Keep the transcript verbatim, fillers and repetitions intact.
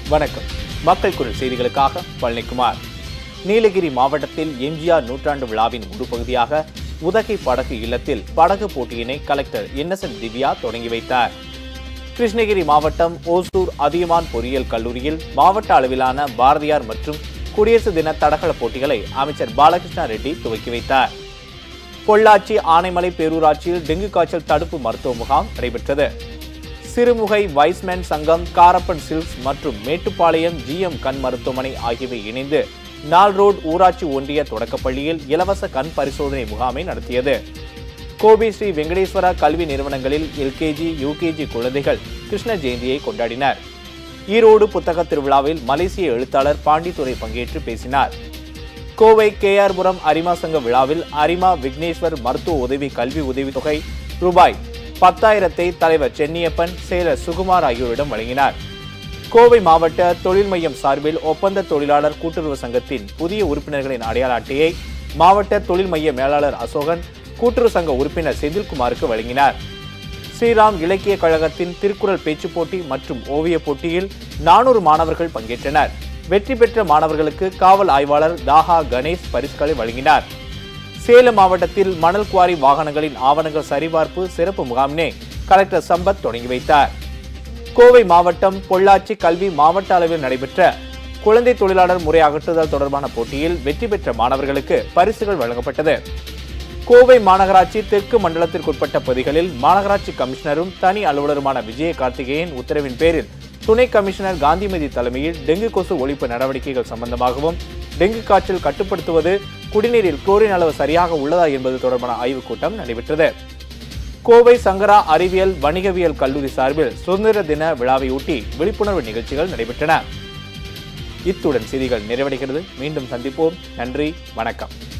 வணக்கம். மக்கள் குரல் செய்திகளுக்காக பழனிக்குமார். நீலகிரி மாவட்டத்தில் எம்ஜிஆர் நூற்றாண்டு விழாவின் ஒரு பகுதியாக உதகை படகு இல்லத்தில் படகு போட்டியினை கலெக்டர் இன்னசென்ட் திவ்யா தொடங்கி வைத்தார். கிருஷ்ணகிரி மாவட்டம் ஓசூர் அதியமான் பொறியியல் கல்லூரியில் மாவட்ட அளவிலான பாரதியார் மற்றும் குடியரசு தின தடகள போட்டிகளை அமைச்சர் பாலகிருஷ்ணா ரெட்டி துவக்கி வைத்தார். பொள்ளாச்சி ஆனைமலை பேரூராட்சியில் டெங்கு காய்ச்சல் தடுப்பு மருத்துவ முகாம் நடைபெற்றது. சிறுமுகை வைஸ்மேன் சங்கம், காரப்பன் சில்க்ஸ் மற்றும் மேட்டுப்பாளையம் ஜிஎம் கண் மருத்துவமனை ஆகியவை இணைந்து நால் ரோடு ஊராட்சி ஒன்றிய தொடக்கப்பள்ளியில் இலவச கண் பரிசோதனை முகாமை நடத்தியது. கோபி ஸ்ரீ வெங்கடேஸ்வரா கல்வி நிறுவனங்களில் எல்கேஜி, யூகேஜி குழந்தைகள் கிருஷ்ண ஜெயந்தியை கொண்டாடினர். ஈரோடு புத்தக திருவிழாவில் மலேசிய எழுத்தாளர் பாண்டித்துரை பங்கேற்று பேசினார். கோவை கேஆர்புரம் அரிமா சங்க விழாவில் அரிமா விக்னேஸ்வர் மருத்துவ உதவி கல்வி உதவித்தொகை ரூபாய் பத்தாயிரத்தை தலைவர் சென்னியப்பன், செயலர் சுகுமார் ஆகியோரிடம் வழங்கினார். கோவை மாவட்ட தொழில் மையம் சார்பில் ஒப்பந்த தொழிலாளர் கூட்டுறவு சங்கத்தின் புதிய உறுப்பினர்களின் அடையாள அட்டையை மாவட்ட தொழில் மைய மேலாளர் அசோகன் கூட்டுறவு சங்க உறுப்பினர் செந்தில்குமாருக்கு வழங்கினார். ஸ்ரீராம் இலக்கிய கழகத்தின் திருக்குறள் பேச்சு போட்டி மற்றும் ஓவிய போட்டியில் நானூறு மாணவர்கள் பங்கேற்றனர். வெற்றி பெற்ற மாணவர்களுக்கு காவல் ஆய்வாளர் தாஹா கணேஷ் பரிசுகளை வழங்கினார். சேலம் மாவட்டத்தில் மணல் குவாரி வாகனங்களின் ஆவணங்கள் சரிபார்ப்பு சிறப்பு முகாமினை கலெக்டர் சம்பத் தொடங்கி வைத்தார். கோவை மாவட்டம் பொள்ளாச்சி கல்வி மாவட்ட அளவில் நடைபெற்ற குழந்தை தொழிலாளர் முறை அகற்றுதல் தொடர்பான போட்டியில் வெற்றி பெற்ற மாணவர்களுக்கு பரிசுகள் வழங்கப்பட்டது. கோவை மாநகராட்சி தெற்கு மண்டலத்திற்குட்பட்ட பகுதிகளில் மாநகராட்சி கமிஷனரும் தனி அலுவலருமான விஜய கார்த்திகேயன் உத்தரவின் பேரில் துணை கமிஷனர் காந்திமதி தலைமையில் டெங்கு கொசு ஒழிப்பு நடவடிக்கைகள் சம்பந்தமாகவும் டெங்கு காய்ச்சல் கட்டுப்படுத்துவது, குடிநீரில் குளோரின் அளவு சரியாக உள்ளதா என்பது தொடர்பான ஆய்வுக் கூட்டம் நடைபெற்றது. கோவை சங்கரா அறிவியல் வணிகவியல் கல்லூரி சார்பில் சுதந்திர தின விழாவையொட்டி விழிப்புணர்வு நிகழ்ச்சிகள் நடைபெற்றன. இத்துடன் செய்திகள் நிறைவடைகிறது. மீண்டும் சந்திப்போம். நன்றி, வணக்கம்.